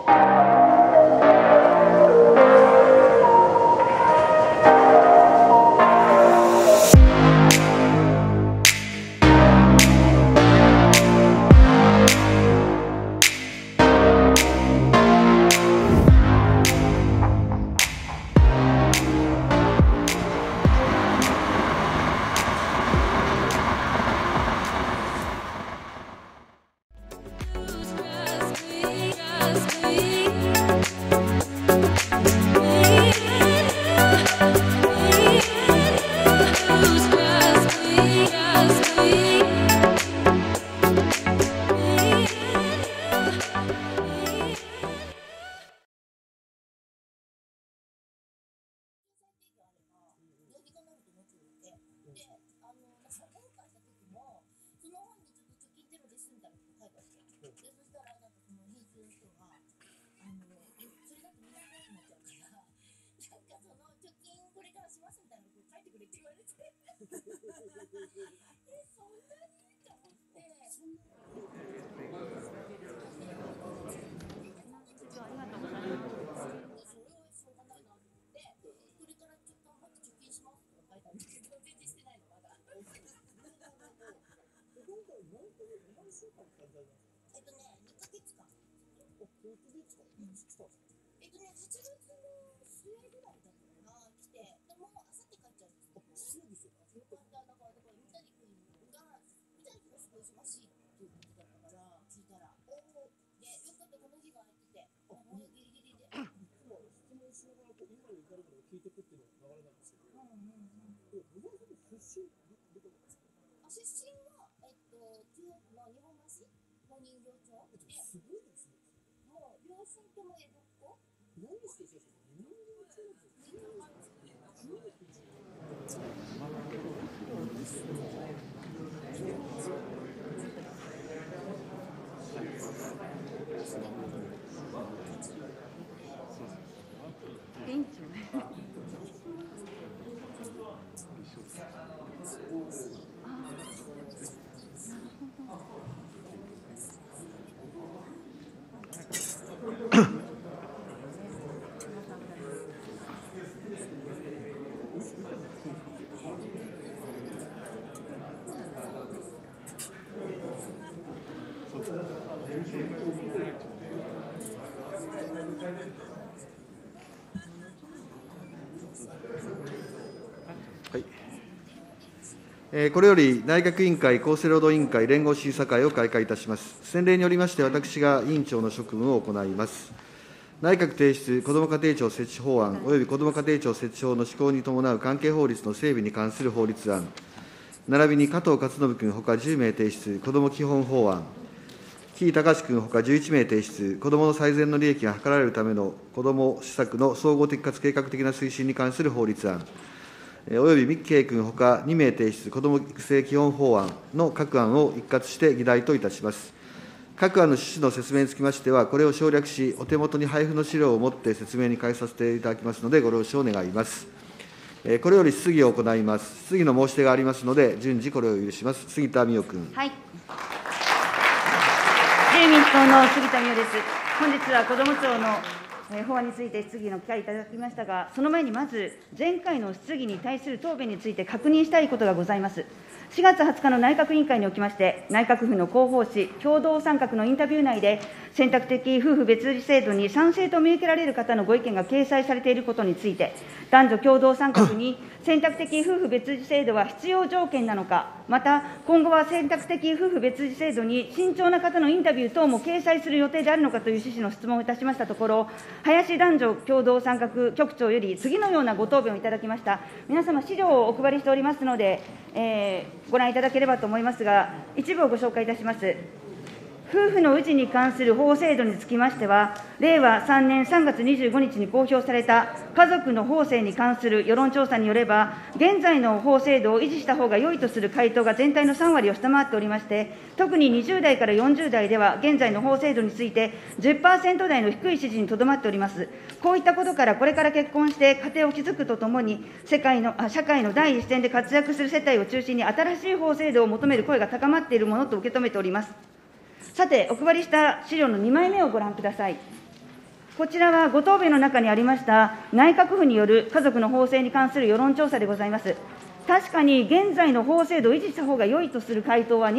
これより内閣委員会、厚生労働委員会、連合審査会を開会いたします。先例によりまして、私が委員長の職務を行います。内閣提出、こども家庭庁設置法案およびこども家庭庁設置法の施行に伴う関係法律の整備に関する法律案、並びに加藤勝信君ほか10名提出、こども基本法案、木井隆君ほか11名提出、子どもの最善の利益が図られるための子ども施策の総合的かつ計画的な推進に関する法律案、および三木圭君ほか2名提出、子ども育成基本法案の各案を一括して議題といたします。各案の趣旨の説明につきましては、これを省略し、お手元に配布の資料をもって説明に変えさせていただきますので、ご了承願います。これより質疑を行います。質疑の申し出がありますので、順次これを許します。杉田水脈君。 はい。自由民主党の杉田水脈です。本日は子ども庁の法案について質疑の機会いただきましたが、その前にまず、前回の質疑に対する答弁について確認したいことがございます。4月20日の内閣委員会におきまして、内閣府の広報誌、共同参画のインタビュー内で、選択的夫婦別氏制度に賛成と見受けられる方のご意見が掲載されていることについて、男女共同参画に選択的夫婦別氏制度は必要条件なのか、また今後は選択的夫婦別氏制度に慎重な方のインタビュー等も掲載する予定であるのかという趣旨の質問をいたしましたところ、林男女共同参画局長より次のようなご答弁をいただきました。皆様、資料をお配りしておりますので、ご覧いただければと思いますが、一部をご紹介いたします。夫婦の氏に関する法制度につきましては、令和3年3月25日に公表された家族の法制に関する世論調査によれば、現在の法制度を維持した方が良いとする回答が全体の3割を下回っておりまして、特に20代から40代では、現在の法制度について 10% 台の低い支持にとどまっております。こういったことから、これから結婚して家庭を築くとともに、社会の第一線で活躍する世帯を中心に、新しい法制度を求める声が高まっているものと受け止めております。さて、お配りした資料の2枚目をご覧ください。 こちらはご答弁の中にありました内閣府による家族の法制に関する世論調査でございます。確かに現在の法制度を維持した方が良いとする回答は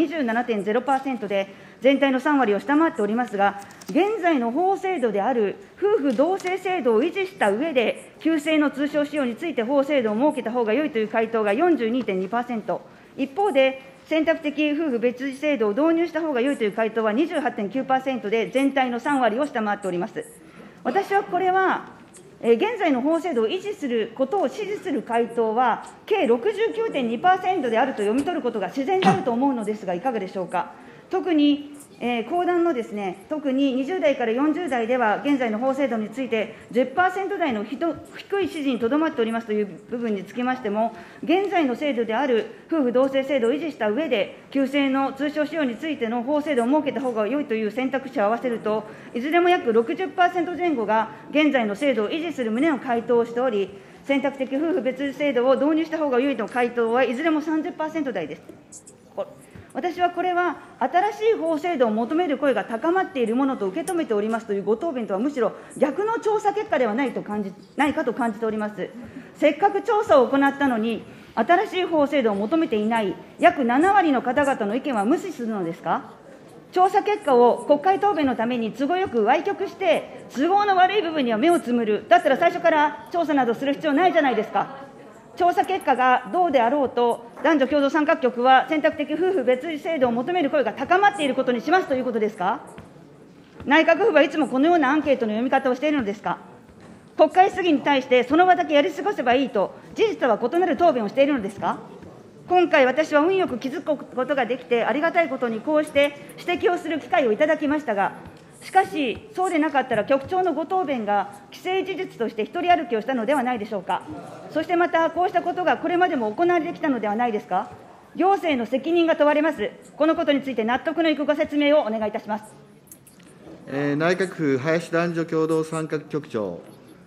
27.0% で、全体の3割を下回っておりますが、現在の法制度である夫婦同姓制度を維持した上で、旧姓の通称使用について法制度を設けた方が良いという回答が 42.2%、一方で、選択的夫婦別氏制度を導入した方が良いという回答は 28.9% で、全体の3割を下回っております。私はこれは、現在の法制度を維持することを支持する回答は、計 69.2% であると読み取ることが自然であると思うのですが、いかがでしょうか。特に、後段の特に20代から40代では、現在の法制度について 10% 台の低い支持にとどまっておりますという部分につきましても、現在の制度である夫婦同姓制度を維持した上で、旧姓の通称使用についての法制度を設けた方が良いという選択肢を合わせると、いずれも約 60% 前後が現在の制度を維持する旨の回答をしており、選択的夫婦別氏制度を導入した方が良いとの回答はいずれも 30% 台です。私はこれは、新しい法制度を求める声が高まっているものと受け止めておりますというご答弁とは、むしろ逆の調査結果ではないかと感じております。せっかく調査を行ったのに、新しい法制度を求めていない約7割の方々の意見は無視するのですか。調査結果を国会答弁のために都合よく歪曲して、都合の悪い部分には目をつむる、だったら最初から調査などする必要ないじゃないですか。調査結果がどうであろうと、男女共同参画局は選択的夫婦別氏制度を求める声が高まっていることにしますということですか。内閣府はいつもこのようなアンケートの読み方をしているのですか。国会質疑に対してその場だけやり過ごせばいいと、事実とは異なる答弁をしているのですか。今回、私は運よく気づくことができて、ありがたいことにこうして指摘をする機会をいただきましたが、しかし、そうでなかったら局長のご答弁が既成事実として一人歩きをしたのではないでしょうか。そしてまた、こうしたことがこれまでも行われてきたのではないですか。行政の責任が問われます。このことについて納得のいくご説明をお願いいたします。 内閣府林男女共同参画局長。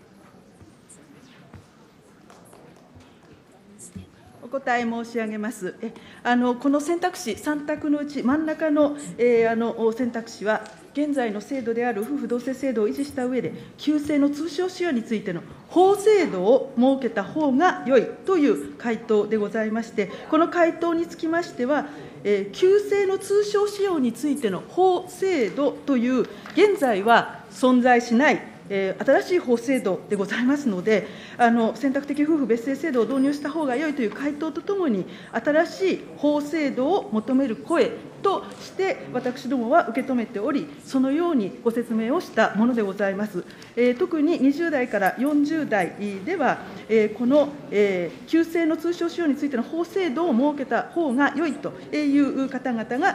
お答え申し上げます。この選択肢、3択のうち真ん中の選択肢は、現在の制度である夫婦同姓制度を維持した上で、旧姓の通称使用についての法制度を設けた方が良いという回答でございまして、この回答につきましては、旧姓の通称使用についての法制度という、現在は存在しない、新しい法制度でございますので、選択的夫婦別姓制度を導入した方が良いという回答とともに、新しい法制度を求める声として、私どもは受け止めており、そのようにご説明をしたものでございます。特に20代から40代では、この旧姓の通称使用についての法制度を設けた方が良いという方々が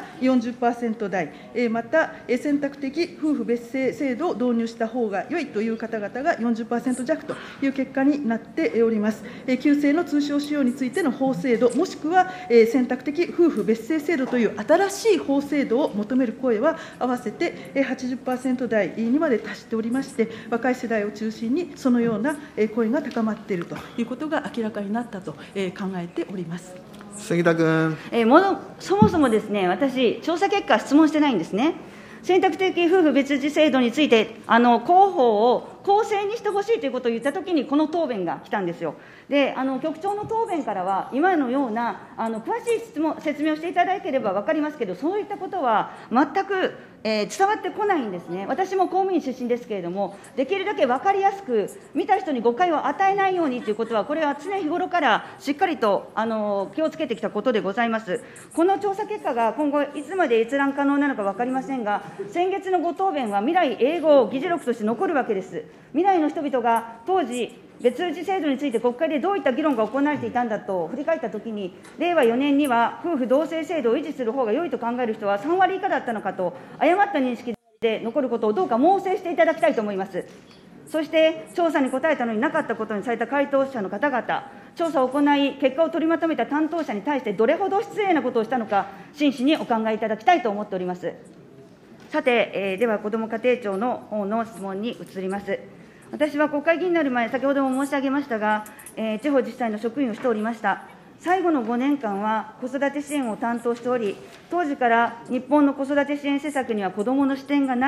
40% 台、また選択的夫婦別姓制度を導入した方が良いという方々が 40% 弱という結果になっております。旧姓の通称使用についての法制度、もしくは選択的夫婦別姓制度という新しい法制度を求める声は、合わせて 80% 台にまで達しておりまして、若い世代を中心にそのような声が高まっているということが明らかになったと考えております。 杉田君。 そもそもですね、私、調査結果、質問してないんですね。選択的夫婦別氏制度について、広報を公正にしてほしいということを言ったときに、この答弁が来たんですよ。で、局長の答弁からは、今のような詳しい説明をしていただければ分かりますけど、そういったことは全く伝わってこないんですね。私も公務員出身ですけれども、できるだけ分かりやすく、見た人に誤解を与えないようにということは、これは常日頃からしっかりと気をつけてきたことでございます。この調査結果が今後、いつまで閲覧可能なのか分かりませんが、先月のご答弁は未来英語議事録として残るわけです。未来の人々が当時、別氏制度について国会でどういった議論が行われていたんだと振り返ったときに、令和4年には夫婦同姓制度を維持する方が良いと考える人は3割以下だったのかと、誤った認識で残ることをどうか猛省していただきたいと思います。そして、調査に答えたのになかったことにされた回答者の方々、調査を行い、結果を取りまとめた担当者に対して、どれほど失礼なことをしたのか、真摯にお考えいただきたいと思っております。さて、では、こども家庭庁の方の質問に移ります。私は国会議員になる前、先ほども申し上げましたが、地方自治体の職員をしておりました。最後の5年間は子育て支援を担当しており、当時から日本の子育て支援施策には子どもの視点がない、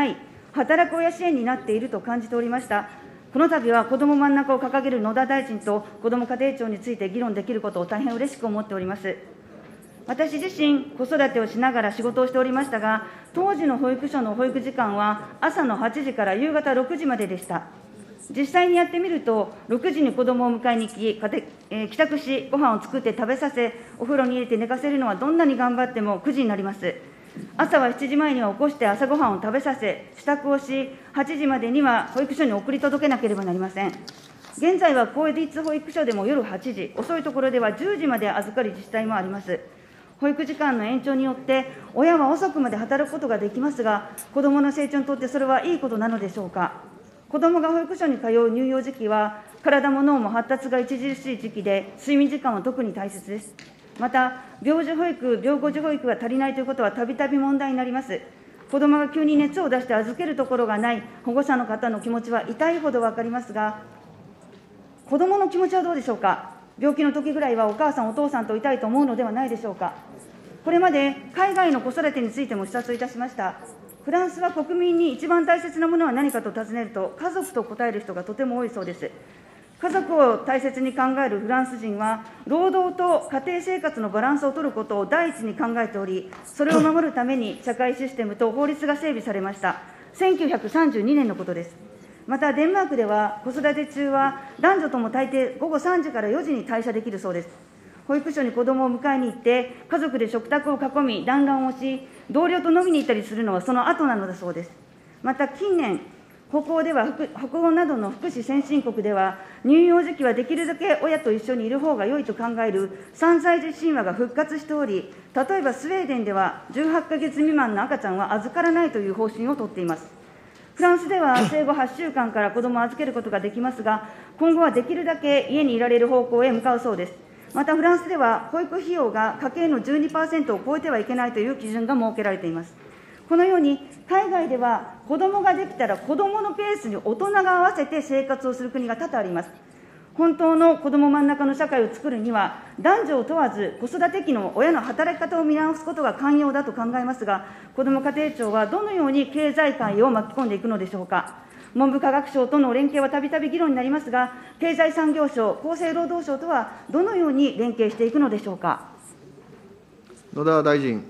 働く親支援になっていると感じておりました。この度は子ども真ん中を掲げる野田大臣とこども家庭庁について議論できることを大変嬉しく思っております。私自身、子育てをしながら仕事をしておりましたが、当時の保育所の保育時間は朝の8時から夕方6時まででした。実際にやってみると、6時に子どもを迎えに行き、帰宅し、ご飯を作って食べさせ、お風呂に入れて寝かせるのはどんなに頑張っても9時になります。朝は7時前には起こして朝ごはんを食べさせ、支度をし、8時までには保育所に送り届けなければなりません。現在は公立保育所でも夜8時、遅いところでは10時まで預かる自治体もあります。保育時間の延長によって、親は遅くまで働くことができますが、子どもの成長にとってそれはいいことなのでしょうか。子どもが保育所に通う乳幼児期は、体も脳も発達が著しい時期で、睡眠時間は特に大切です。また、病児保育、病後児保育が足りないということはたびたび問題になります。子どもが急に熱を出して預けるところがない保護者の方の気持ちは痛いほど分かりますが、子どもの気持ちはどうでしょうか。病気の時ぐらいはお母さん、お父さんといたいと思うのではないでしょうか。これまで海外の子育てについても視察いたしました。フランスは国民に一番大切なものは何かと尋ねると、家族と答える人がとても多いそうです。家族を大切に考えるフランス人は、労働と家庭生活のバランスを取ることを第一に考えており、それを守るために社会システムと法律が整備されました。1932年のことです。また、デンマークでは、子育て中は男女とも大抵午後3時から4時に退社できるそうです。保育所に子どもを迎えに行って、家族で食卓を囲み、団らんをし、同僚と飲みに行ったりするのはその後なのだそうです。また近年、北欧などの福祉先進国では、乳幼児期はできるだけ親と一緒にいる方が良いと考える3歳児神話が復活しており、例えばスウェーデンでは18ヶ月未満の赤ちゃんは預からないという方針を取っています。フランスでは生後8週間から子どもを預けることができますが、今後はできるだけ家にいられる方向へ向かうそうです。またフランスでは、保育費用が家計の 12% を超えてはいけないという基準が設けられています。このように、海外では子どもができたら子どものペースに大人が合わせて生活をする国が多々あります。本当の子ども真ん中の社会を作るには、男女を問わず子育て期の親の働き方を見直すことが肝要だと考えますが、こども家庭庁はどのように経済界を巻き込んでいくのでしょうか。文部科学省との連携はたびたび議論になりますが、経済産業省、厚生労働省とはどのように連携していくのでしょうか。 野田大臣。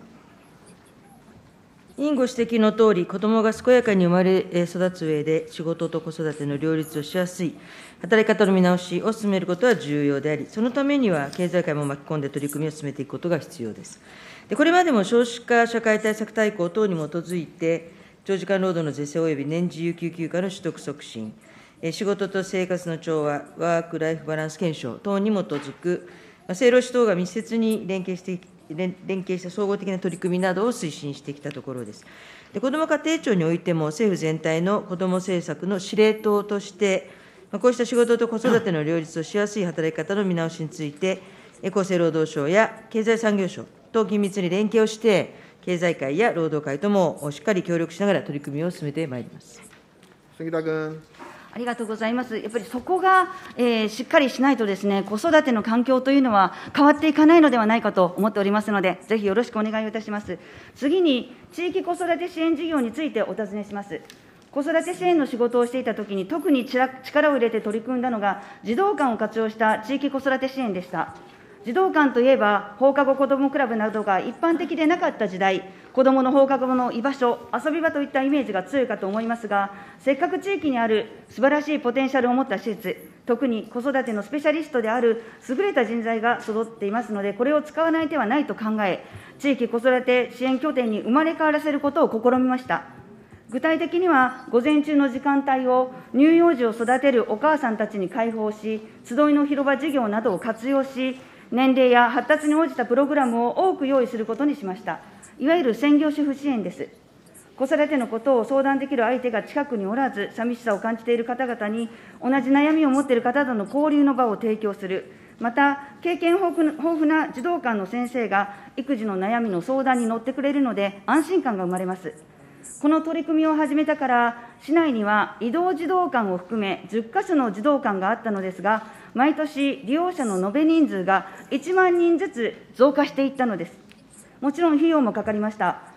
委員ご指摘のとおり、子どもが健やかに生まれ育つ上で、仕事と子育ての両立をしやすい働き方の見直しを進めることは重要であり、そのためには経済界も巻き込んで取り組みを進めていくことが必要です。これまでも少子化社会対策大綱等に基づいて、長時間労働の是正及び年次有給休暇の取得促進、仕事と生活の調和、ワークライフバランス検証等に基づく、政労使等が密接に連携した総合的な取り組みなどを推進してきたところです。こども家庭庁においても、政府全体の子ども政策の司令塔として、こうした仕事と子育ての両立をしやすい働き方の見直しについて、厚生労働省や経済産業省と緊密に連携をして、経済界や労働界ともしっかり協力しながら取り組みを進めてまいります。 杉田君。 ありがとうございます。やっぱりそこが、しっかりしないとですね、子育ての環境というのは変わっていかないのではないかと思っておりますので、ぜひよろしくお願いをいたします。次に、地域子育て支援事業についてお尋ねします。子育て支援の仕事をしていたときに、特に力を入れて取り組んだのが、児童館を活用した地域子育て支援でした。児童館といえば、放課後子どもクラブなどが一般的でなかった時代、子どもの放課後の居場所、遊び場といったイメージが強いかと思いますが、せっかく地域にある素晴らしいポテンシャルを持った施設、特に子育てのスペシャリストである優れた人材が育っていますので、これを使わない手はないと考え、地域子育て支援拠点に生まれ変わらせることを試みました。具体的には、午前中の時間帯を乳幼児を育てるお母さんたちに開放し、集いの広場事業などを活用し、年齢や発達に応じたプログラムを多く用意することにしました。いわゆる専業主婦支援です。子育てのことを相談できる相手が近くにおらず、寂しさを感じている方々に、同じ悩みを持っている方との交流の場を提供する。また、経験豊富な児童館の先生が、育児の悩みの相談に乗ってくれるので、安心感が生まれます。この取り組みを始めたから、市内には移動児童館を含め10カ所の児童館があったのですが、毎年利用者の延べ人数が1万人ずつ増加していったのです。もちろん費用もかかりました。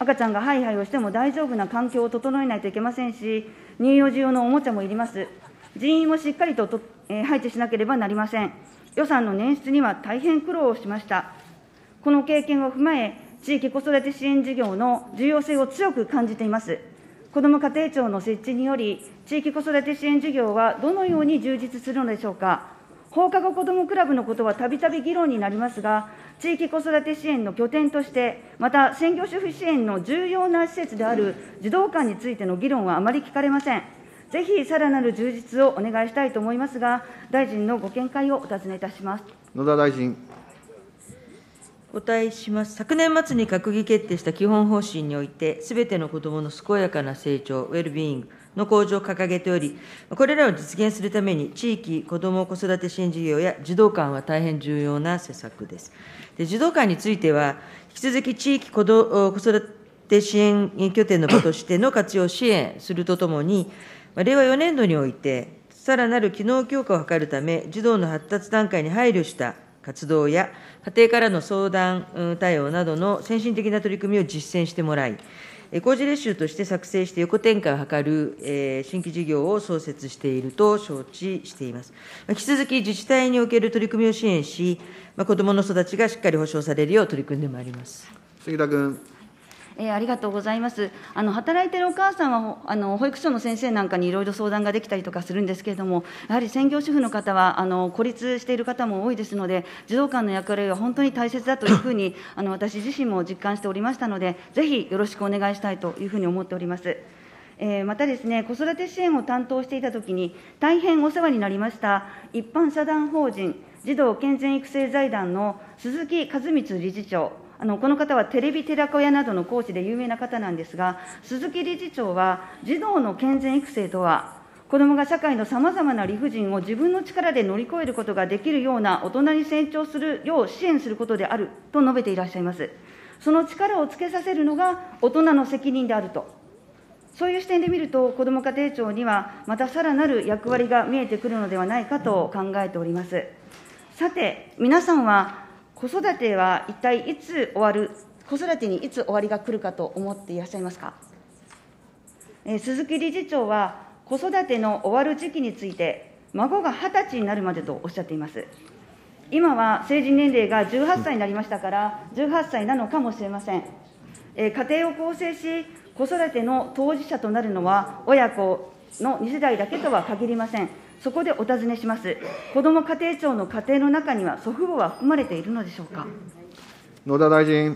赤ちゃんがハイハイをしても大丈夫な環境を整えないといけませんし、乳幼児用のおもちゃもいります。人員もしっかりと配置しなければなりません。予算の捻出には大変苦労をしました。この経験を踏まえ、地域子育て支援事業の重要性を強く感じています。こども家庭庁の設置により、地域子育て支援事業はどのように充実するのでしょうか。放課後子どもクラブのことはたびたび議論になりますが、地域子育て支援の拠点として、また専業主婦支援の重要な施設である児童館についての議論はあまり聞かれません。ぜひさらなる充実をお願いしたいと思いますが、大臣のご見解をお尋ねいたします。 野田大臣。 お答えします。昨年末に閣議決定した基本方針において、すべての子どもの健やかな成長、ウェルビーイングの向上を掲げており、これらを実現するために、地域子ども子育て支援事業や児童館は大変重要な施策です。児童館については、引き続き地域子育て支援拠点の場としての活用を支援するとともに、令和4年度において、さらなる機能強化を図るため、児童の発達段階に配慮した活動や、家庭からの相談対応などの先進的な取り組みを実践してもらい、工事練習として作成して横展開を図る新規事業を創設していると承知しています。引き続き自治体における取り組みを支援し、子どもの育ちがしっかり保障されるよう取り組んでまいります。 杉田君。 ありがとうございます。働いているお母さんは保育所の先生なんかにいろいろ相談ができたりとかするんですけれども、やはり専業主婦の方は孤立している方も多いですので、児童館の役割は本当に大切だというふうに私自身も実感しておりましたので、ぜひよろしくお願いしたいというふうに思っております。またですね、子育て支援を担当していたときに、大変お世話になりました一般社団法人児童健全育成財団の鈴木和光理事長、この方はテレビ寺子屋などの講師で有名な方なんですが、鈴木理事長は、児童の健全育成とは、子どもが社会のさまざまな理不尽を自分の力で乗り越えることができるような大人に成長するよう支援することであると述べていらっしゃいます。その力をつけさせるのが大人の責任であると。そういう視点で見ると、こども家庭庁にはまたさらなる役割が見えてくるのではないかと考えております。さて、皆さんは子育ては一体いつ終わる、子育てにいつ終わりが来るかと思っていらっしゃいますか。鈴木理事長は、子育ての終わる時期について、孫が20歳になるまでとおっしゃっています。今は成人年齢が18歳になりましたから、18歳なのかもしれません。家庭を構成し、子育ての当事者となるのは、親子の2世代だけとは限りません。そこでお尋ねします。こども家庭庁の家庭の中には祖父母は含まれているのでしょうか。 野田大臣。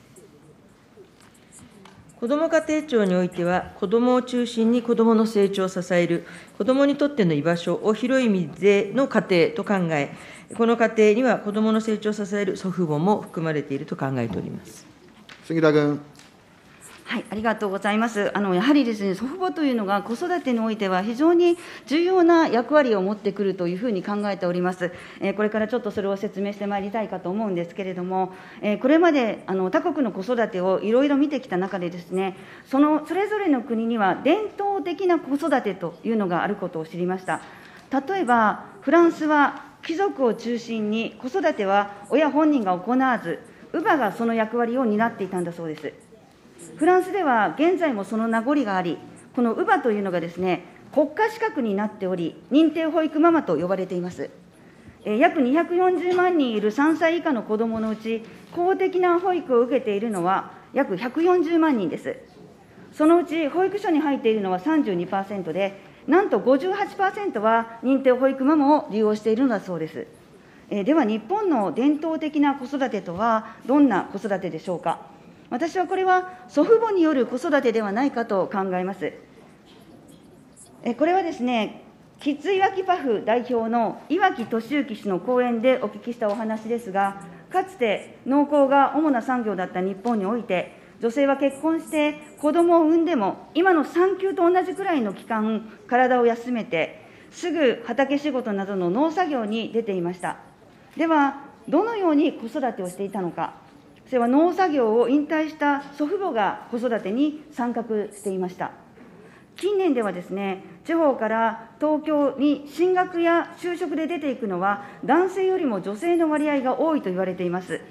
こども家庭庁においては、子どもを中心に子どもの成長を支える、子どもにとっての居場所を広い意味での家庭と考え、この家庭には子どもの成長を支える祖父母も含まれていると考えております。 杉田君。 はい、ありがとうございます。やはりですね、祖父母というのが子育てにおいては非常に重要な役割を持ってくるというふうに考えております。これからちょっとそれを説明してまいりたいかと思うんですけれども、これまで他国の子育てをいろいろ見てきた中でですね、それぞれの国には伝統的な子育てというのがあることを知りました。例えば、フランスは貴族を中心に子育ては親本人が行わず、乳母がその役割を担っていたんだそうです。フランスでは現在もその名残があり、この乳母というのがですね、国家資格になっており、認定保育ママと呼ばれています。約240万人いる3歳以下の子どものうち、公的な保育を受けているのは約140万人です。そのうち保育所に入っているのは 32% で、なんと 58% は認定保育ママを利用しているのだそうです。では日本の伝統的な子育てとはどんな子育てでしょうか。私はこれは祖父母による子育てではないかと考えます。これはですね、キッズいわきパフ代表の岩木俊之氏の講演でお聞きしたお話ですが、かつて農耕が主な産業だった日本において、女性は結婚して子供を産んでも、今の産休と同じくらいの期間、体を休めて、すぐ畑仕事などの農作業に出ていました。では、どのように子育てをしていたのか。それは農作業を引退した祖父母が子育てに参画していました。近年ではですね、地方から東京に進学や就職で出ていくのは、男性よりも女性の割合が多いと言われています。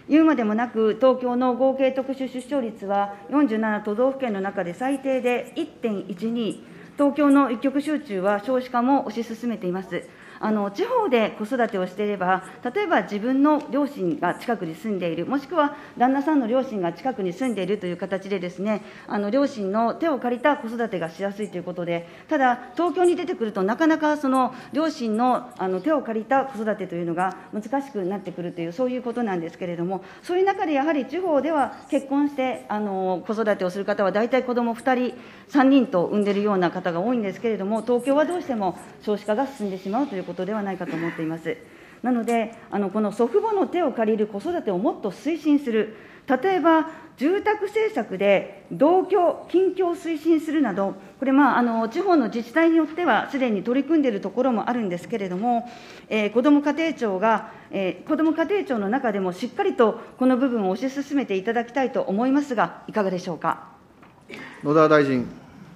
言うまでもなく、東京の合計特殊出生率は47都道府県の中で最低で 1.12、東京の一極集中は少子化も推し進めています。地方で子育てをしていれば、例えば自分の両親が近くに住んでいる、もしくは旦那さんの両親が近くに住んでいるという形でですね、両親の手を借りた子育てがしやすいということで、ただ、東京に出てくると、なかなかその両親の手を借りた子育てというのが難しくなってくるという、そういうことなんですけれども、そういう中でやはり地方では結婚して子育てをする方は、大体子ども2人、3人と産んでいるような方が多いんですけれども、東京はどうしても少子化が進んでしまうということではないかと思っています。なので、この祖父母の手を借りる子育てをもっと推進する、例えば住宅政策で同居、近居を推進するなど、これ、地方の自治体によってはすでに取り組んでいるところもあるんですけれども、こども家庭庁の中でもしっかりとこの部分を推し進めていただきたいと思いますが、いかがでしょうか。 野田大臣。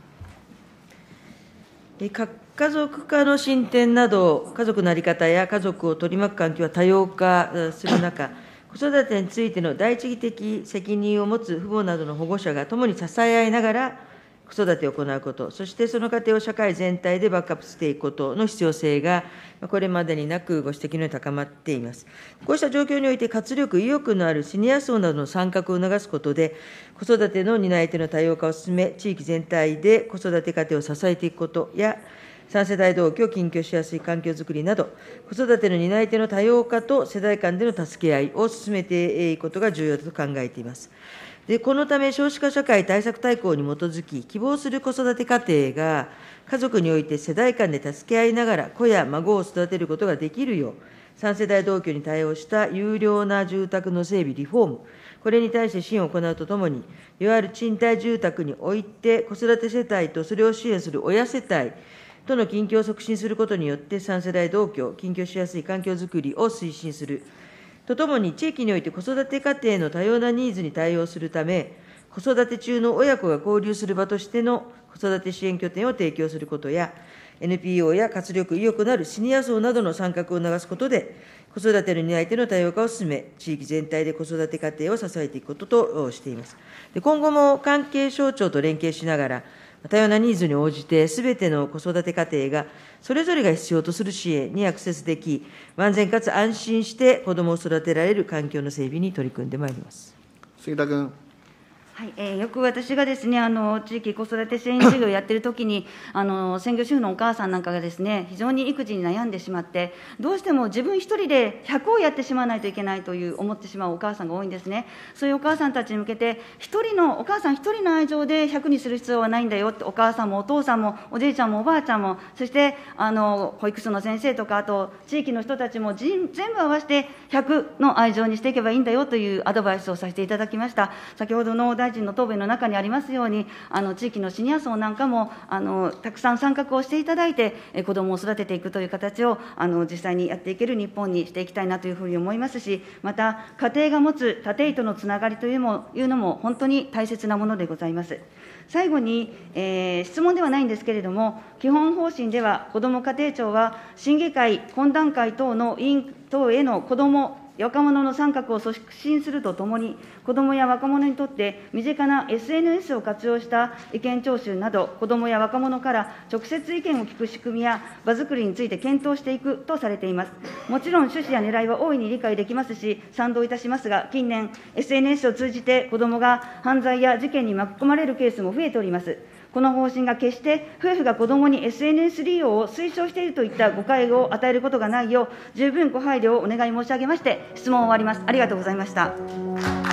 核家族化の進展など、家族の在り方や家族を取り巻く環境は多様化する中、子育てについての第一義的責任を持つ父母などの保護者が共に支え合いながら子育てを行うこと、そしてその過程を社会全体でバックアップしていくことの必要性が、これまでになくご指摘のように高まっています。こうした状況において、活力、意欲のあるシニア層などの参画を促すことで、子育ての担い手の多様化を進め、地域全体で子育て家庭を支えていくことや、3世代同居を近居しやすい環境づくりなど、子育ての担い手の多様化と世代間での助け合いを進めていくことが重要だと考えています。このため、少子化社会対策大綱に基づき、希望する子育て家庭が、家族において世代間で助け合いながら、子や孫を育てることができるよう、3世代同居に対応した優良な住宅の整備、リフォーム、これに対して支援を行うとともに、いわゆる賃貸住宅において、子育て世帯とそれを支援する親世帯との近居を促進することによって、3世代同居、近居しやすい環境づくりを推進する。とともに、地域において子育て家庭の多様なニーズに対応するため、子育て中の親子が交流する場としての子育て支援拠点を提供することや、NPO や活力、意欲のあるシニア層などの参画を促すことで、子育ての担い手の多様化を進め、地域全体で子育て家庭を支えていくこととしています。今後も関係省庁と連携しながら、多様なニーズに応じて、すべての子育て家庭がそれぞれが必要とする支援にアクセスでき、万全かつ安心して子どもを育てられる環境の整備に取り組んでまいります。 杉田君。 よく私がですね、地域子育て支援事業をやっているときに、専業主婦のお母さんなんかがですね、非常に育児に悩んでしまって、どうしても自分一人で100をやってしまわないといけないという思ってしまうお母さんが多いんですね。そういうお母さんたちに向けて、お母さん一人の愛情で100にする必要はないんだよって、お母さんもお父さんもおじいちゃんもおばあちゃんも、そして保育所の先生とか、あと地域の人たちも全部合わせて100の愛情にしていけばいいんだよというアドバイスをさせていただきました。先ほどの大臣の答弁の中にありますように、地域のシニア層なんかもたくさん参画をしていただいて、子どもを育てていくという形を実際にやっていける日本にしていきたいなというふうに思いますし、また家庭が持つ縦糸のつながりというのも本当に大切なものでございます。最後に、質問ではないんですけれども、基本方針では、こども家庭庁は審議会、懇談会等の委員等への子ども、若者の参画を促進するとともに、子どもや若者にとって身近な SNS を活用した意見聴取など、子どもや若者から直接意見を聞く仕組みや場づくりについて検討していくとされています。もちろん趣旨や狙いは大いに理解できますし、賛同いたしますが、近年、SNS を通じて子どもが犯罪や事件に巻き込まれるケースも増えております。この方針が決して夫婦が子どもに SNS 利用を推奨しているといった誤解を与えることがないよう、十分ご配慮をお願い申し上げまして、質問を終わります。ありがとうございました。